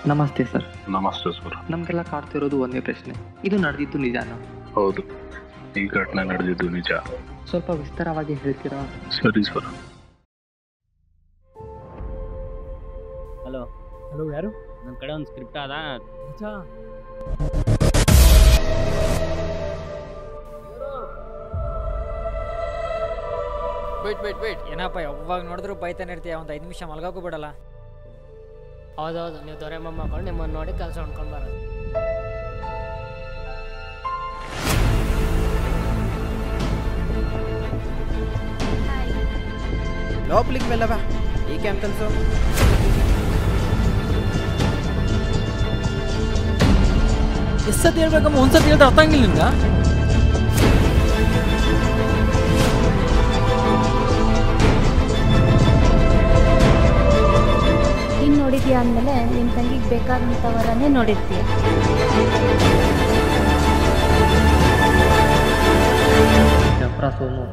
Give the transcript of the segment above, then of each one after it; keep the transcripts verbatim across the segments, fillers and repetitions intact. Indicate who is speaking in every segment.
Speaker 1: ನಮಸ್ತೆ ಸರ್.
Speaker 2: ನಮಸ್ತೆ ಸರ್.
Speaker 1: ನಮಗೆಲ್ಲ ಕಾಡ್ತಿರೋದು ಒಂದೇ ಪ್ರಶ್ನೆ, ಇದು ನಡೆದಿದ್ದು ನಿಜಾನಾ?
Speaker 2: ಹೌದು, ಈ ಘಟನೆ ನಡೆದಿದ್ದು ನಿಜ.
Speaker 1: ಸ್ವಲ್ಪ ವಿಸ್ತಾರವಾಗಿ ಹೇಳ್ತೀರಾ?
Speaker 2: ಸರಿ ಸರ್.
Speaker 3: ಹಲೋ
Speaker 4: ಹಲೋ, ಯಾರು?
Speaker 3: ನನ್ನ ಕಡೆ ಒಂದು ಸ್ಕ್ರಿಪ್ಟ್ ಅದ.
Speaker 4: ನಿಜ?
Speaker 5: ವೇಟ್ ವೇಟ್ ವೇಟ್ ಏನಪ್ಪ ಯಾವಾಗ ನೋಡಿದ್ರು ಬೈತಾನೆ ಇರ್ತೀಯ, ಒಂದು ಐದು ನಿಮಿಷ ಮಲ್ಗೋಕ್ಕೂ ಬಿಡಲ್ಲ.
Speaker 6: ಹೌದೌದು, ನೀವು ದೊರೆ ಮೊಮ್ಮಕ್ಕಳು ನಿಮ್ಮನ್ನು ನೋಡಿ ಕೆಲಸ ಹೊಂದ್ಕೊಂಡು ಬರೋದು.
Speaker 7: లోపలికి వెళ్ళవా? నీకేం తెలుసు?
Speaker 4: ಎಷ್ಟೊತ್ತು ಹೇಳ್ಬೇಕಮ್ಮ, ಒಂದ್ಸತಿ ಹೇಳಿದ್ರೆ ಅರ್ಥ ಆಗಿಲ್ಲ ನಿಮ್ಗೆ?
Speaker 8: ನೀನು ನೋಡಿದ್ಯಾ ಅಂದಮೇಲೆ ನಿಮ್ಮ ತಂಗಿಗೆ ಬೇಕಾದಂಥವರನ್ನೇ ನೋಡಿರ್ತೀಯ.
Speaker 1: ಜಫ್ರಾ ಸೋಮು.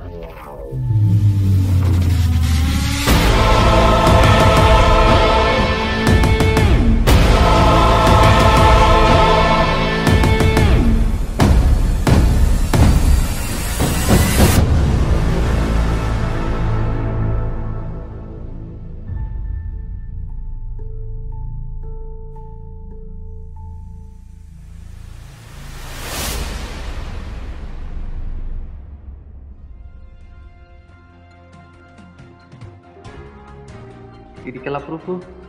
Speaker 1: ಇದಕ್ಕೆಲ್ಲ ಪ್ರೂಫು